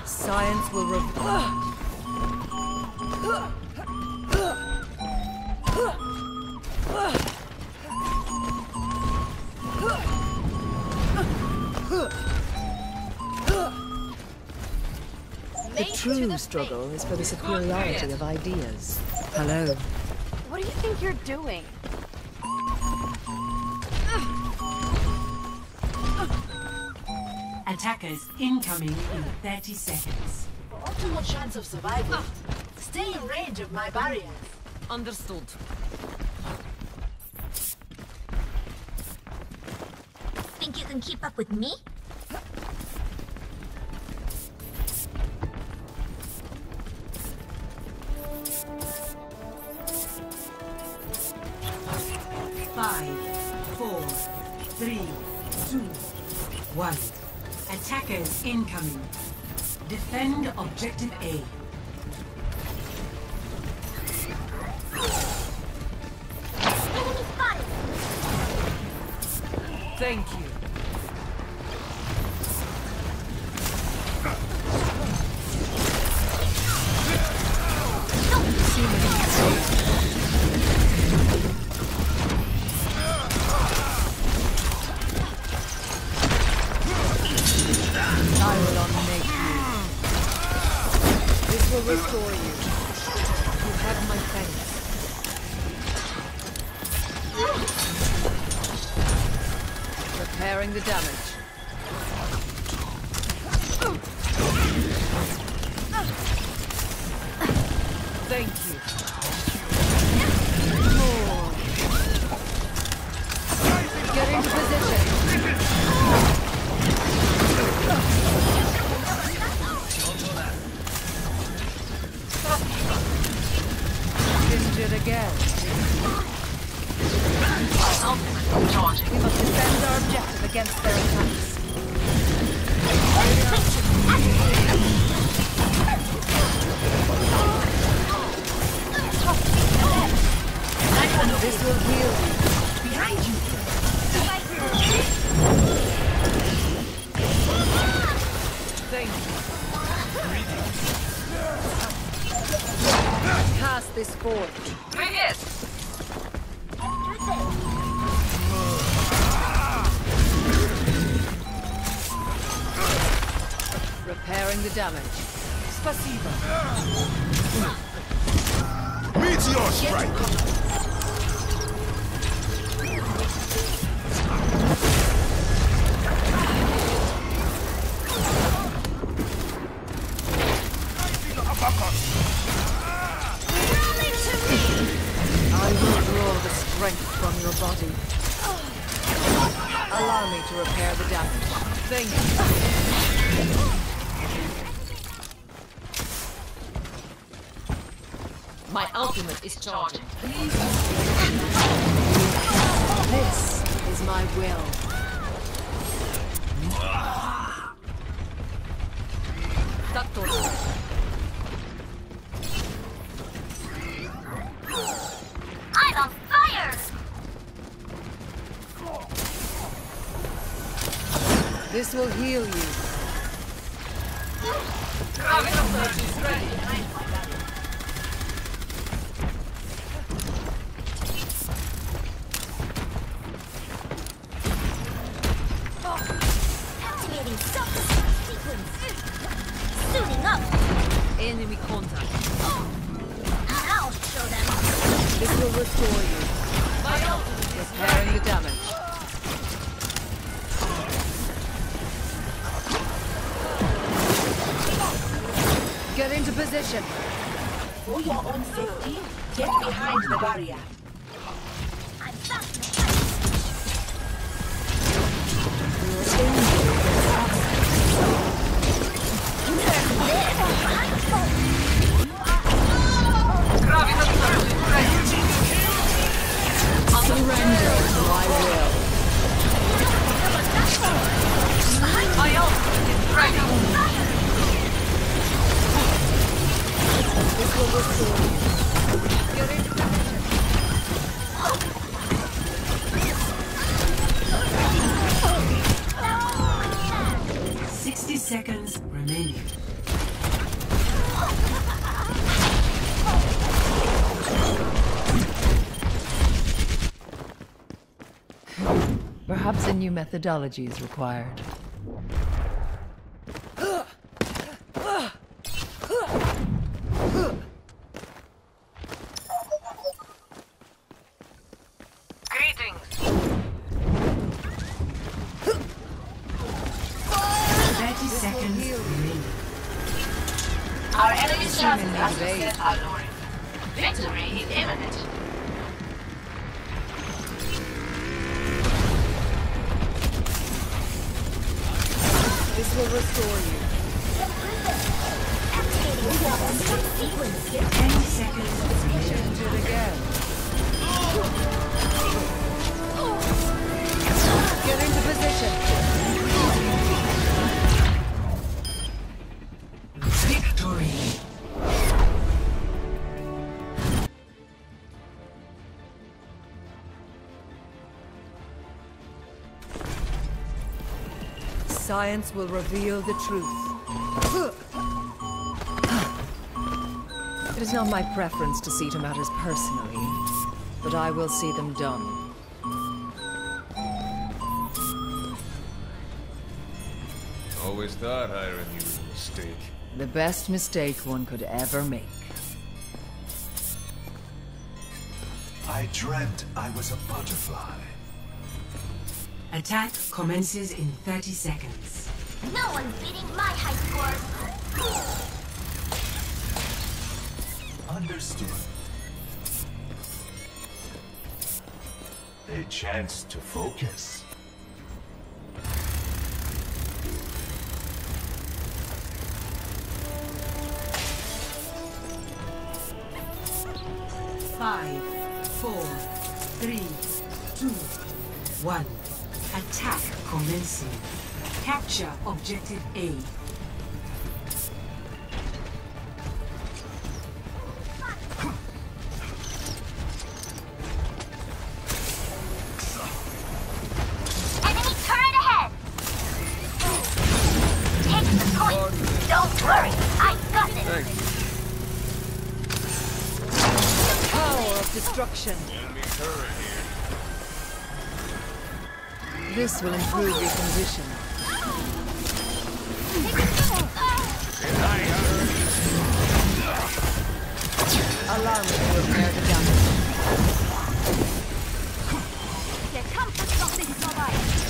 Science will reveal. The true struggle is for the superiority of ideas. Hello. What do you think you're doing? Attackers incoming in 30 seconds. For optimal chance of survival, stay in range of my barriers. Understood. Think you can keep up with me? Five, four, three, two, one. Attackers incoming. Defend objective A. Enemy spotted! Thank you. I will unmake you. This will restore you. You have my thanks. Repairing the damage. Thank you. More. Get into position. Injured again. We must defend our objective against their attacks. This will heal you. Behind you. Thank you. Cast this forth. Repairing the damage. Spasiba. Meteor strike! I will draw the strength from your body. Allow me to repair the damage. Thank you. My ultimate is charging. This is my will. I'm on fire! This will heal you. Activating self-destruct sequence. Suiting up. Enemy contact. I'll show them. This will restore you. Repairing the damage. Get into position. For your own safety, get behind the barrier. I'm back. Surrender to my will. My ultimate is ready. This will restore you. Get into position. 60 seconds remaining. Perhaps a new methodology is required. Greetings. 30 seconds remaining. Our enemy's chances as we said are lowering. Victory is imminent. This will restore you. Sequence. 10 seconds remaining. Do it again. Get into position. Victory. Science will reveal the truth. It is not my preference to see to matters personally, but I will see them done. Always thought hiring you was a mistake. The best mistake one could ever make. I dreamt I was a butterfly. Attack commences in 30 seconds. No one's beating my high scores. Understood. A chance to focus. Five, 4, 3, 2, 1. Attack commencing. Capture objective A. Enemy turret ahead. Take the point. Don't worry, I got this. Power of destruction. Enemy turret here. This will improve your condition. Allow me to repair the damage. Der Kampf ist noch nicht vorbei.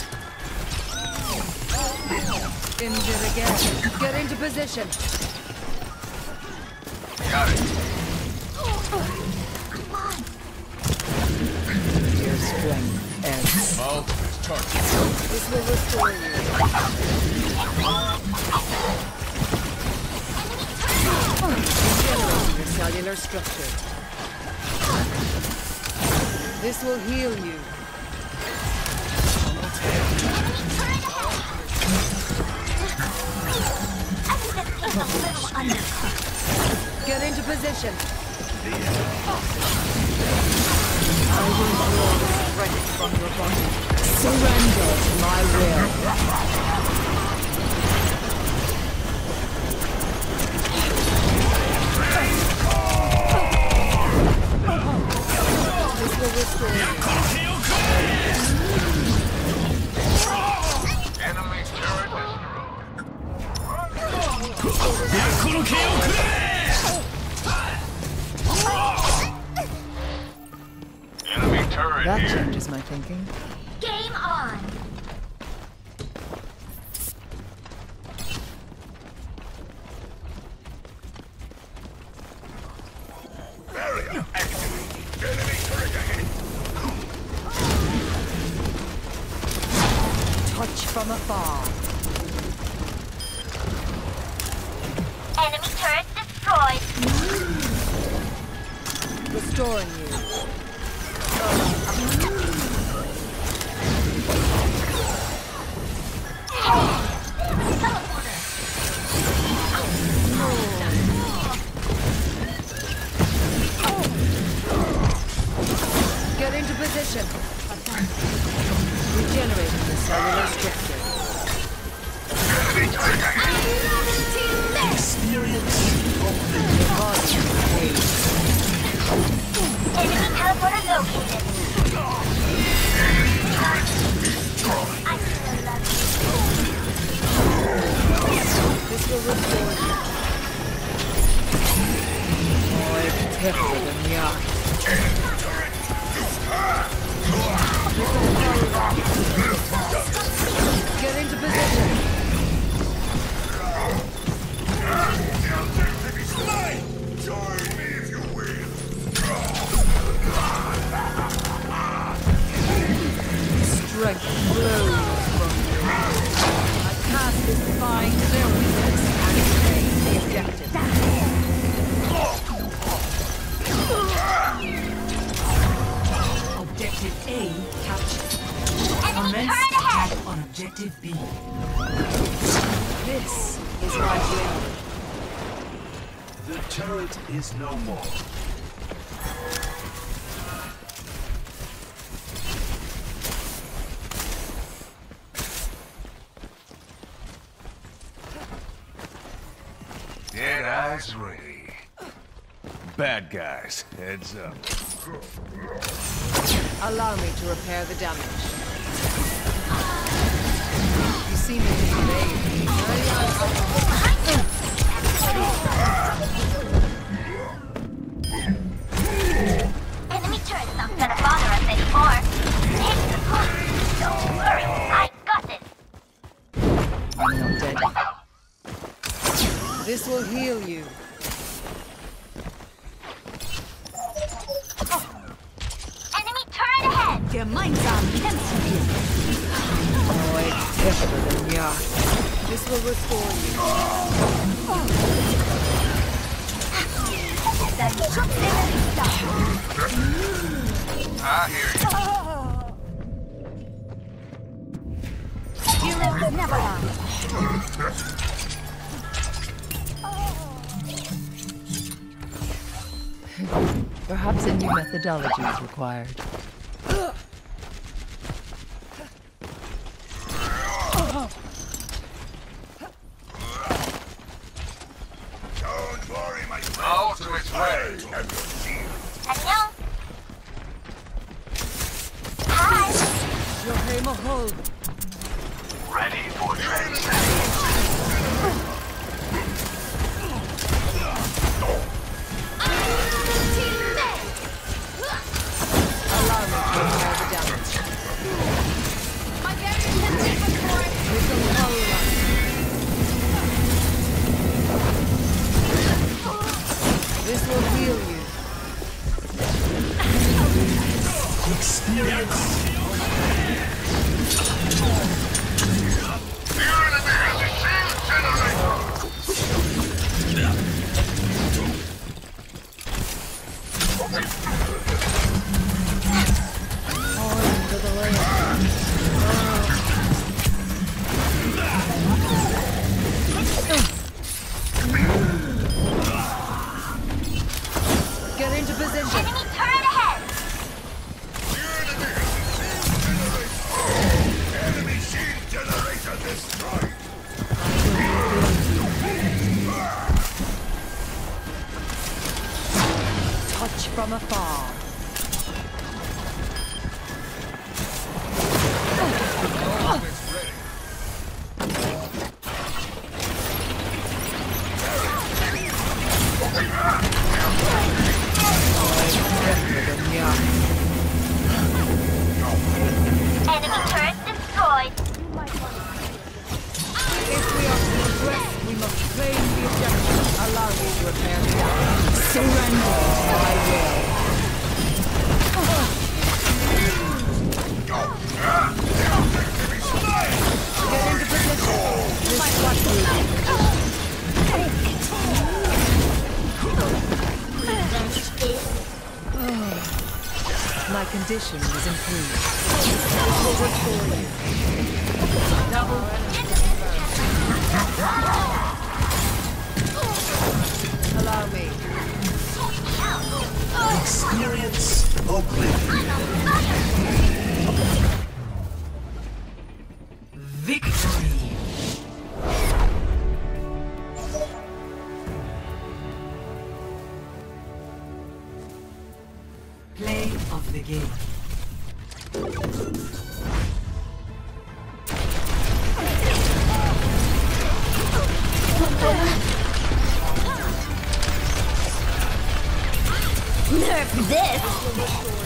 Injure again. Get into position. Got it. Your strength ends. Ultimate target. This will restore you. Regenerating your cellular structure. This will heal you. Get into position. I will draw the strength from your body. Surrender to my will. This will restore you. Enemy turret destroyed. Enemy turret That here. changes my thinking. Game on. Barrier activated. Enemy turret ahead. Touch from afar. Enemy turret destroyed. Restoring you. Get into position. Regenerating the cellular structure. Enemy turret ahead. Experience. Your body is caged. Enemy teleporter located. Turret strength flows from you. I cast this fine their weakness and claim the objective. Objective A captured. Commence attack on Objective B. This is my will. The turret is no more. Dead eyes ready. Bad guys, heads up. Allow me to repair the damage. You seem to evade me. Enemy turret's not gonna bother us anymore. Hit the push. Don't worry, I got it. I'm not dead. This will heal you. Enemy turret ahead. Their minds are empty. Oh, it's tougher than ya. This will restore you. I hear you. Heroes never die. Perhaps a new methodology is required. Don't worry, my friend. Ultimate's ready. Hello? Hi. Your aim a hold. Ready for transcendence. Allow me to repair the damage. My barrier has been restored. Little Moira. This will heal you. Experience. Into the land. Get into position. Enemy turret ahead. Enemy shield generator destroyed. Touch from afar. Ultimate's ready. Enemy turret destroyed. If we are to progress, we must claim the objective. Allow me to repair the damage. Surrender to my will. Get into position. This is what we My condition is improved. This will restore you. Allow me. Experience oblivion. Victory. Play of the game. Nerf this.